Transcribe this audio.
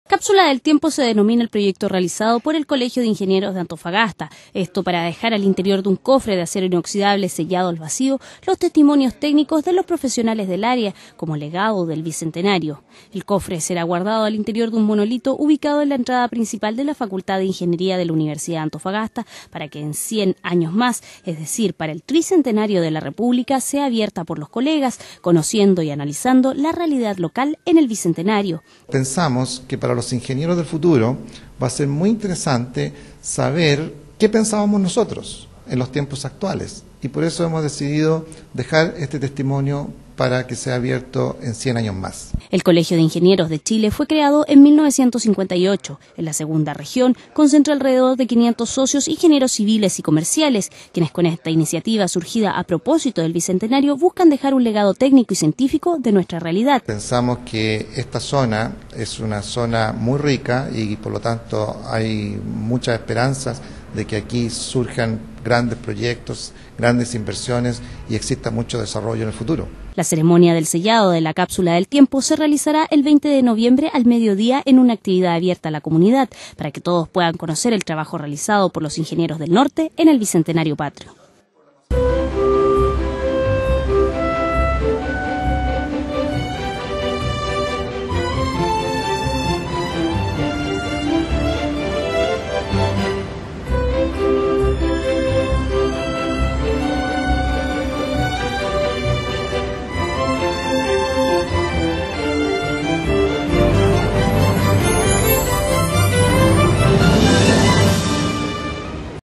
Cápsula del Tiempo se denomina el proyecto realizado por el Colegio de Ingenieros de Antofagasta. Esto para dejar al interior de un cofre de acero inoxidable sellado al vacío los testimonios técnicos de los profesionales del área como legado del Bicentenario. El cofre será guardado al interior de un monolito ubicado en la entrada principal de la Facultad de Ingeniería de la Universidad de Antofagasta para que en 100 años más, es decir, para el tricentenario de la República, sea abierta por los colegas, conociendo y analizando la realidad local en el Bicentenario. Pensamos que para los ingenieros del futuro va a ser muy interesante saber qué pensábamos nosotros en los tiempos actuales y por eso hemos decidido dejar este testimonio para que sea abierto en 100 años más. El Colegio de Ingenieros de Chile fue creado en 1958. En la segunda región concentra alrededor de 500 socios ingenieros civiles y comerciales, quienes con esta iniciativa surgida a propósito del Bicentenario buscan dejar un legado técnico y científico de nuestra realidad. Pensamos que esta zona es una zona muy rica y por lo tanto hay muchas esperanzas de que aquí surjan grandes proyectos, grandes inversiones y exista mucho desarrollo en el futuro. La ceremonia del sellado de la Cápsula del Tiempo se realizará el 20 de noviembre al mediodía en una actividad abierta a la comunidad para que todos puedan conocer el trabajo realizado por los ingenieros del norte en el Bicentenario Patrio.